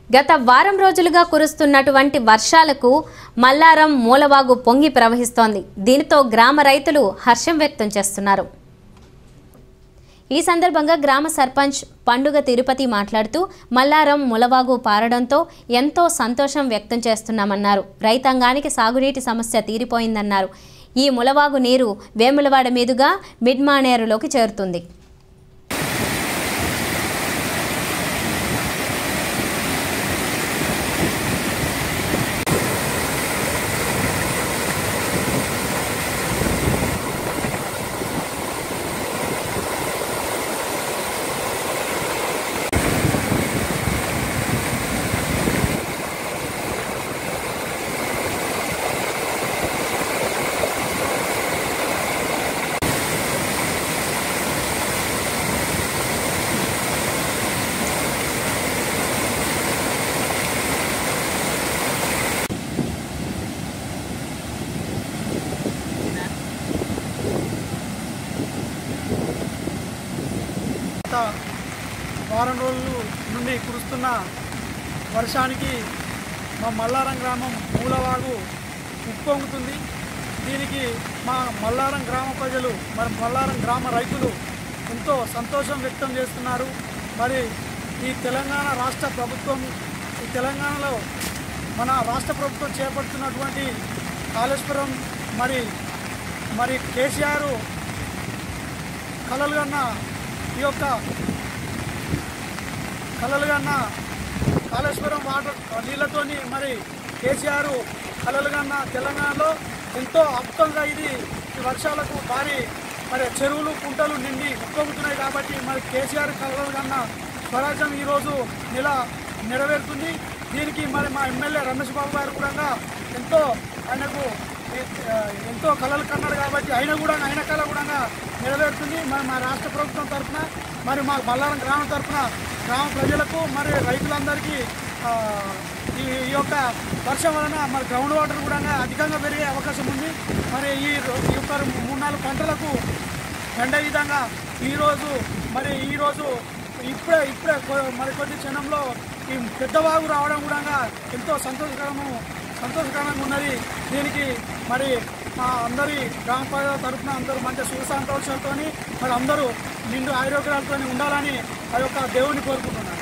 గత వారం రోజులుగా కురుస్తున్నటువంటి వర్షాలకు మల్లారం మూలవాగు పొంగి ప్రవహిస్తోంది. దీనితో గ్రామ రైతులు హర్షం వ్యక్తం చేస్తున్నారు. ఈ సందర్భంగా గ్రామ సర్పంచ్ పండుగ తిరుపతి మాట్లాడుతూ మల్లారం మూలవాగు పారడంతో ఎంతో సంతోషం వ్యక్తం చేస్తున్నామన్నారు. రైతాంగానికి సాగునీటి సమస్య తీరిపోయిందన్నారు. ఈ మూలవాగు నీరు వేములవాడ మీదుగా మిడ్మానేరులోకి చేరుతుంది. వారం రోజుల నుండి కురుస్తున్న వర్షానికి మా మల్లారం గ్రామం మూలవాగు ఉప్పొంగుతుంది. దీనికి మా మల్లారం గ్రామ ప్రజలు మరి మల్లారం గ్రామ రైతులు ఎంతో సంతోషం వ్యక్తం చేస్తున్నారు. మరి ఈ తెలంగాణ రాష్ట్ర ప్రభుత్వం ఈ తెలంగాణలో మన రాష్ట్ర ప్రభుత్వం చేపడుతున్నటువంటి కాళేశ్వరం మరి కేసీఆర్ కలలుగన్న ఈ యొక్క కాళేశ్వరం వాటర్ నీళ్లతోని మరి కేసీఆర్ కలలుగన్న తెలంగాణలో ఎంతో అద్భుతంగా ఇది ఈ వర్షాలకు భారీ మరి చెరువులు కుంటలు నిండి ఉప్పొంగుతున్నాయి. కాబట్టి మరి కేసీఆర్ కలలుగన్న స్వరాజ్యం ఈరోజు నెరవేరుతుంది. దీనికి మరి మా ఎమ్మెల్యే రమేష్ బాబు గారు కూడా ఆయనకు ఎంతో కలలు కన్నాడు. కాబట్టి ఆయన కళ కూడా నెరవేరుతుంది. మరి మా రాష్ట్ర ప్రభుత్వం తరఫున మరి మా మల్లారం గ్రామం తరఫున గ్రామ ప్రజలకు మరి రైతులందరికీ ఈ యొక్క వర్షం వలన మరి గ్రౌండ్ వాటర్ కూడా అధికంగా పెరిగే అవకాశం ఉంది. మరి ఈ యొక్క 3-4 పంటలకు ఎండే విధంగా ఈరోజు ఇప్పుడే మరి కొద్ది క్షణంలో ఈ పెద్దవాగు రావడం కూడా ఎంతో సంతోషకరంగా ఉన్నది. దీనికి మరి మా అందరి గ్రామ ప్రజల తరఫున అందరూ మంచి సుఖ సంతోషాలతో మరి అందరూ నిండు ఆరోగ్యాలతో ఉండాలని ఆ యొక్క దేవుని కోరుకుంటున్నాను.